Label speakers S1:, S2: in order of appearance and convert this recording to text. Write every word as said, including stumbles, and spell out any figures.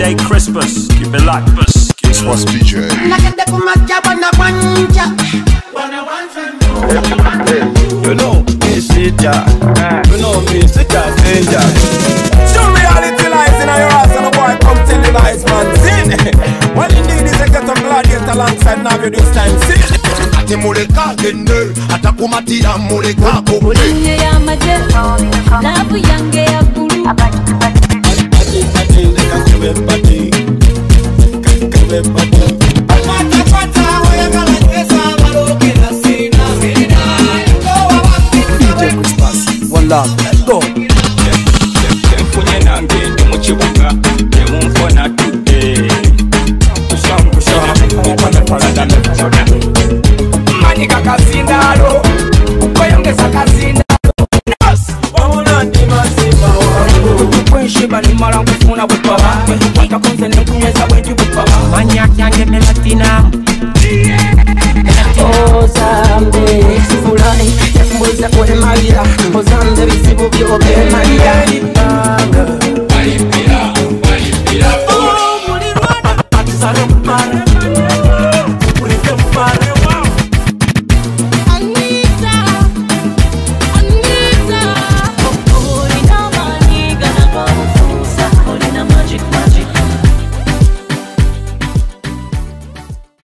S1: J Chrispas, keep it locked.
S2: Chrispas D J.
S3: You know me sit ya, you know me sit ya danger. Show reality lies in your ass and a boy come tell the lies man. Sin. Well indeed is a get of gladiator alongside now this time. Sin. Ati muleka gende, atakumati ya muleka kope. Ulinye ya maje, labu yange ya bulu. Ati ati leka kebe pati, kebe pati. Pata pata oya kala kesa maloke na sina. D J Chrispas, one love, let's go. Mfunye nange ndi mukibuga, temunfona tudde. Kushamu kushamu, mukwane parada mefuchoda. Mani kakazindalo, koyongeza kazindalo. Wamuna ndi masiba wangu. Kwen sheebah ni mara kufuna bupaba. Watakonze ne kunyweza bwenju bupaba. Manya kyange melatina. Oza